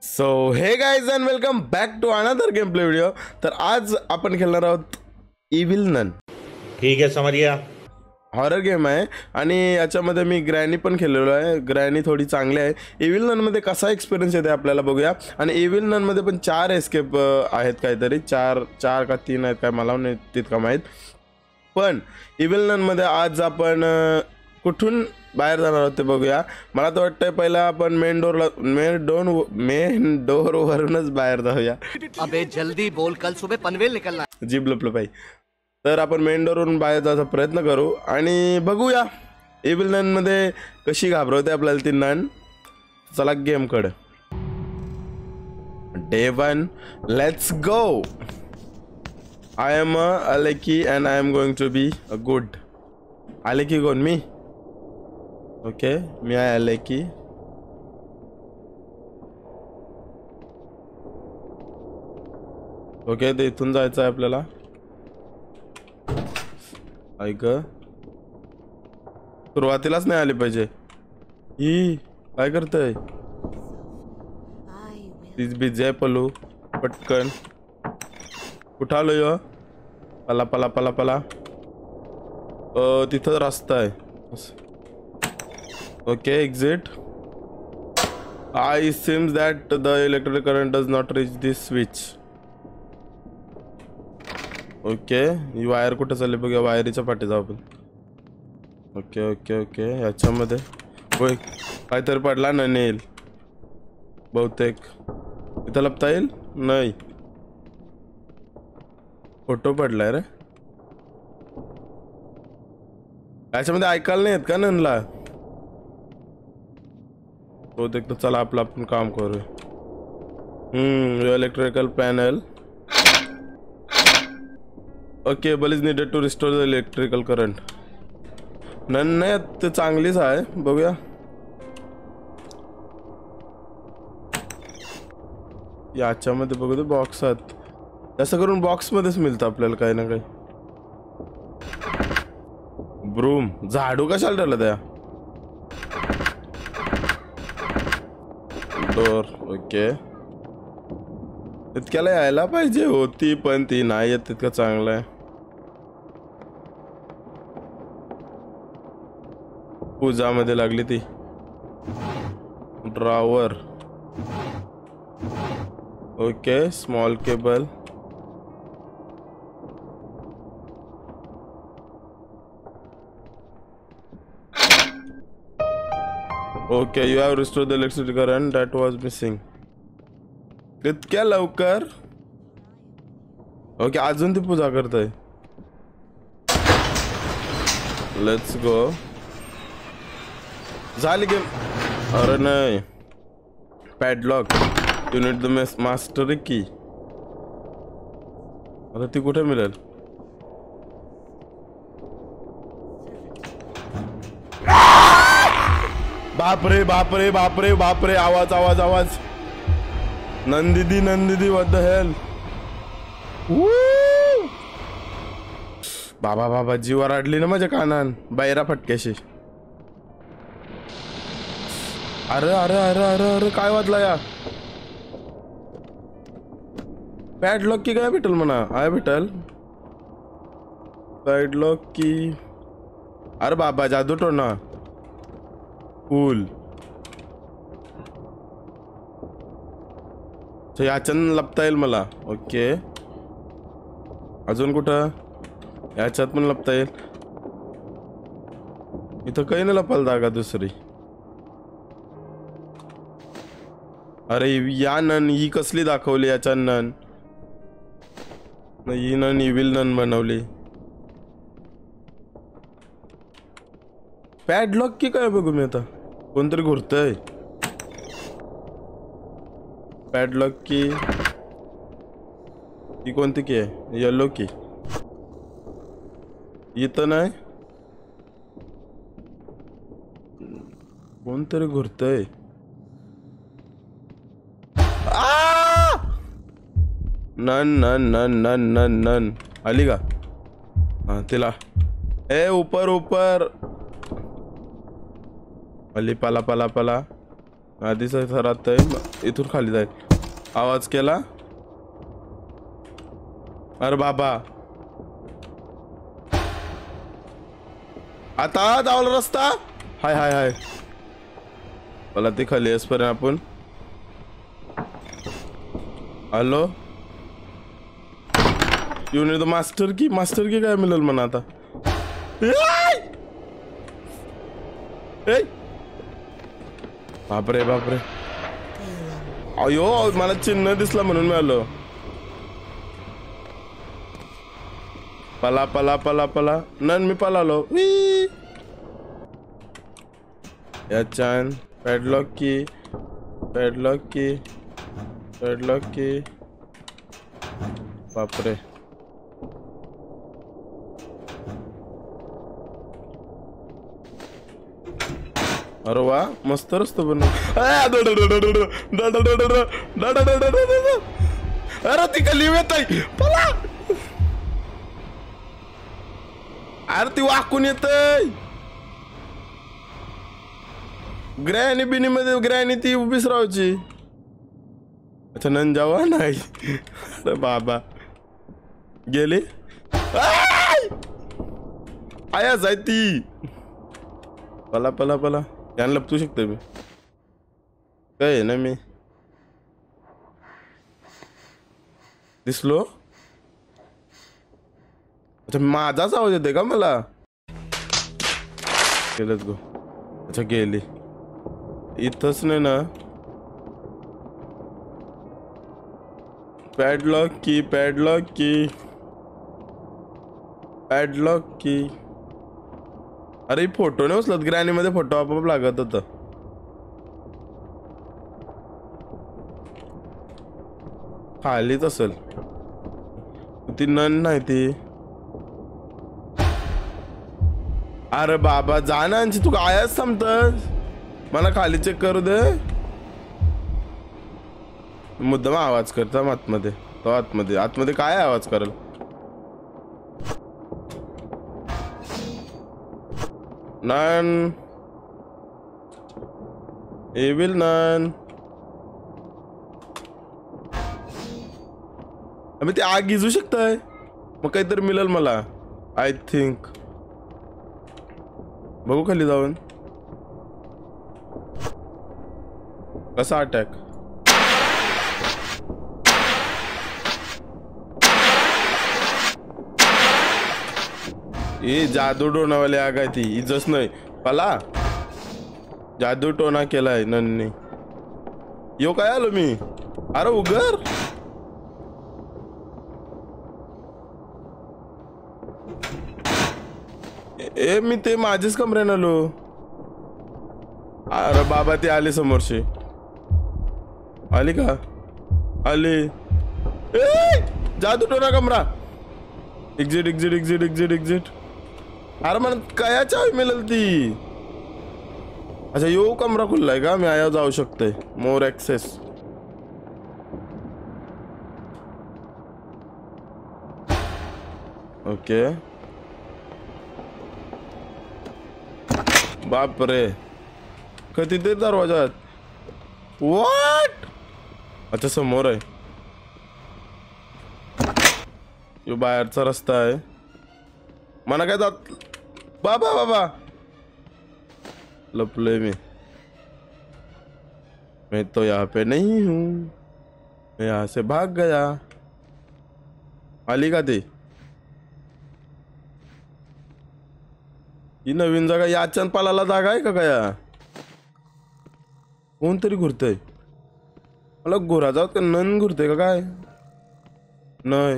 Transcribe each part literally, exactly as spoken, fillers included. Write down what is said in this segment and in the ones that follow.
So hey guys and welcome back to another game play video. तर आज आपण खेळणार आहोत इव्हिल नन. ठीक आहे, समझ गया. हॉरर गेम आहे आणि याच्यामध्ये मी ग्रॅनी पण खेळलेलो आहे. ग्रॅनी थोडी चांगली आहे. इव्हिल ननमध्ये कसा एक्सपिरियन्स येते आपल्याला बघूया. आणि इव्हिल ननमध्ये पण चार एस्केप आहेत, काहीतरी चार चार का तीन आहेत काय मला नाही तितका माहीत. पण इव्हिल ननमध्ये आज आपण कुठून बाहेर जाणार आहोत ते बघूया. मला तर वाटतंय पहिला आपण मेन डोरला मेन डोर मेन डोर वरूनच बाहेर जाऊया. अबे जल्दी बोल, कल सुबह पनवेल निकलना. जीभ लपलं पाहिजे. तर आपण मेन डोरवरून बाहेर जायचा प्रयत्न करू आणि बघूया इव्हिल ननमध्ये कशी घाबरवते आपल्याला ती नन. चला गेमकडे. Day one, let's go. I am a lucky and I am going to be a good. आलेकी कोण? मी. ओके, मी आहे आलेकी. ओके, ते इथून जायचं आहे आपल्याला. ऐक, सुरुवातीलाच नाही आली पाहिजे ही. काय करतय? तीच बिझी आहे पलू. पटकन कुठं आलो यो? पला पला पला पला. तिथं रस्ता आहे. Okay, exit. I seems that the electric current does not reach this switch. Okay, ही वायर कुठे चालली बघूया. वायरीच्या पाठी जाऊ आपण. ओके ओके ओके, याच्यामध्ये होय काहीतरी पडला ना नेल बहुतेक. इथं लपता येईल? नाही, फोटो पडलाय रे याच्यामध्ये. ऐकायला नाही येत का ननला? तो देखतो. चला आपलं आपण काम करू. Hmm electrical panel. Okay, ball is needed to restore the electrical current. Nun नाही ते चांगलीच आहे. बघूया. याच्यामध्ये बघू ते बॉक्स आहेत. जास्त करून बॉक्स मध्येच मिळतं आपल्याला काही ना काही. ब्रूम, झाडू कशाला ठेवलं त्या? डोर. ओके, इतक्याला यायला पाहिजे होती पण ती नाही येत. तितकं चांगलं आहे. पूजामध्ये लागली ती. Drawer. Okay, small cable. Okay, you have restored the electricity current that was missing. इतक्या लवकर? ओके, अजून ती पूजा करतोय. Let's go. झाली गेम. अरे नाही, padlock. You need the master key. आता ती कुठे मिळेल? बापरे बापरे बापरे बापरे. आवाज आवाज आवाज. नंदिदी नंदिदी, व्हॉट द हेल. बाबा बाबा, जीवा रडली ना माझ्या कानान बैरा फटक्याशी. अरे अरे अरे अरे अरे, काय वाजला या? पॅडलॉक की काय भेटल म्हणा? आहे भेटल पॅडलॉक की. अरे बाबा, जादू टोना. कूल. याच्यान लपता येईल मला. ओके, अजून कुठं? याच्यात पण लपता येईल. इथं काही नाही लपायला जागा दुसरी. अरे या नन ही कसली दाखवली? याच्या नन ही नन इव्हिल नन बनवली. पॅडलॉक की काय बघू मी आता. कोणतरी घुरतय. पॅडलॉक की. ही कोणती की आहे? येलो की. इथं नाही, कोणतरी घुरतय. Nun nun nun nun nun nun आली का? हा, तिला. ए ऊपर ऊपर अली. पला पला पला. आधीच राहत आहे. इथून खाली जाय. आवाज केला. अरे बाबा आता जावला रस्ता. हाय हाय हाय मला ते खाली असपर्यंत आपण. Hello you need the master key. Master key काय मिळेल म्हणा आता. बापरे बापरे. अयो मला चिन्ह दिसला म्हणून मिळालो. पला पला पला पला नन मी पलालो. याच्यान पॅडलॉक की पॅडलॉक की पॅडलॉक की. बापरे अरे वा मस्त रस्तो बनव. अरे ती कली येत आहे. अरे ती वाकून येत. ग्रॅनी बिनी मध्ये ग्रॅनी ती उभीच राहायची. अच्छा नन जावा नाही. अरे बाबा गेली. आया जाय ती. पला पला पला यान लपतू शकतो मी काय ना. मी दिसलो. अच्छा माझाच आवाज येते का मला. गेलच गो. अच्छा गेली. इथंच नाही ना. पॅडलॉक की पॅडलॉक की पॅडलॉक की. अरे फोटो नाही उचलत. ग्रॅनी मध्ये फोटो आपोआप लागत होत. खालीच असेल ती नन नाही ती. अरे बाबा जाणांची तू कायच थांबतस. मला खाली चेक करू दे. मुद्दाम आवाज करता आतमध्ये. तो आतमध्ये आतमध्ये काय आवाज करेल. Nun evil nun. अबे ते आग गिजू शकताय. मग काहीतरी मिळेल मला आय थिंक. बघू खाली जाऊन कसा अटॅक. ही जादू टोनावाली आग आहे ती. इजच नाही पला. जादू टोना केलाय नन्नी. यो काय आलो मी. अरे उगर. ए मी ते माझेच कमरेन आलो. अरे बाबा ती आली समोरची. आली का आली. ए जादू टोना कमरा. Exit exit exit exit exit. अरे मला काय चावी मिळेल ती. अच्छा यो कमरा खुल्लाय का. मी आया जाऊ शकते. मोर ऍक्सेस. ओके बाप रे कधी ते दरवाजात. व्हॉट. अच्छा समोर आहे. यो बाहेरचा रस्ता आहे. मला काय जात. बाबा बाबा लपले मी. मैं तो यहाँ पे नहीं हूँ. मैं यहाँ से भाग गया. आली का ती. ही नवीन जागा. याच्यान पालाला जागा आहे का काय. कोणतरी घुरतय. मला घोरा जात का नन घुरते का काय. नाही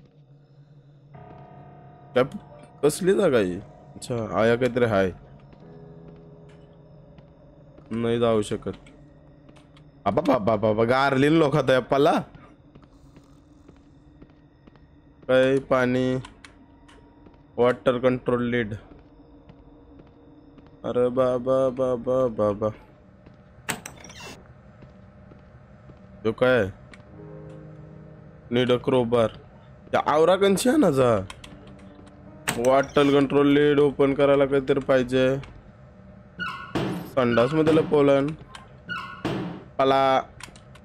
कसली जागा आहे. अच्छा आया काहीतरी हाय. नाही जाऊ शकत. बाबा बाबा बाबा गारलीन लोक आता पला. काय पाणी वॉटर कंट्रोल लीड. अरे बाबा बाबा बाबा जो काय नीड अ क्रोबार. या आवरा कंची आहे ना जा. वॉटर कंट्रोल लीड ओपन करायला काहीतरी पाहिजे. संडास मध्ये लपवलं पला.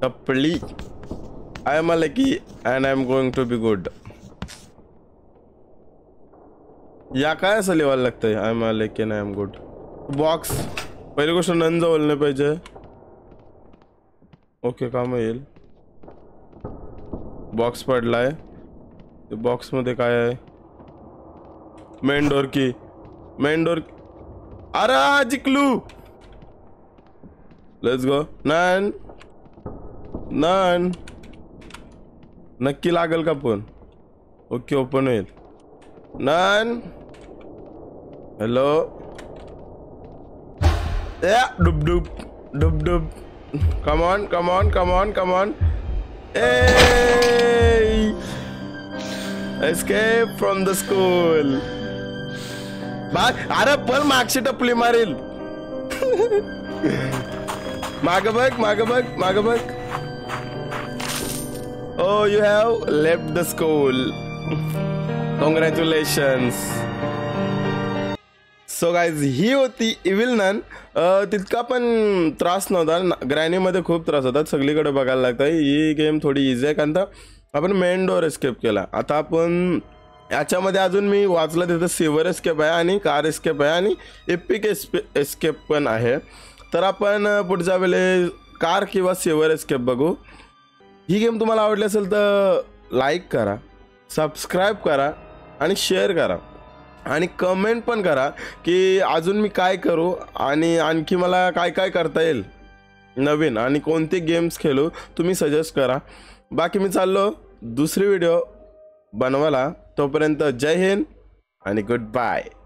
टपली. I am a lucky and I am going to be good. या काय असं लिहायला लागतंय? I am a lucky and I am good. Box पहिली गोष्ट नन जवळ नाही पाहिजे. ओके काम येईल. बॉक्स पडलाय. बॉक्स मध्ये काय आहे? Main door key. Main door. अरे जिकलू. Let's go. नन नन नक्की लागेल का पण? ओके ओपन होईल. Nun hello. या डुब डुब डुब डुब. Come on come on come on come on. A escape from the school. अरे पण मागची टपली मारेल. माग बघ माग बघ माग बघ. Oh you have left the school. Congratulations. So guys ही होती इव्हिल नन. तितका पण त्रास नव्हता. ग्रॅनीमध्ये खूप त्रास होतात. सगळीकडे बघायला लागतं. ही गेम थोडी इझी आहे कारण तर आपण मेन डोअर एस्केप केला. आता आपण याच्यामध्ये अजून मी वाचलं तिथं सिवर एस्केप आहे आणि कार एस्केप आहे आणि एपिक एस्केप पण आहे. तर आपण पुढच्या वेळेस कार किंवा सिवर एस्केप बघू. ही गेम तुम्हाला आवडली असेल तर लाईक करा, सबस्क्राईब करा आणि शेअर करा आणि कमेंट पण करा की अजून मी काय करू आणि आणखी मला काय काय करता येईल नवीन आणि कोणते गेम्स खेळू तुम्ही सजेस्ट करा. बाकी मी चाललो दुसरी व्हिडिओ बनवायला. तोपर्यंत जय हिंद आणि गुड बाय.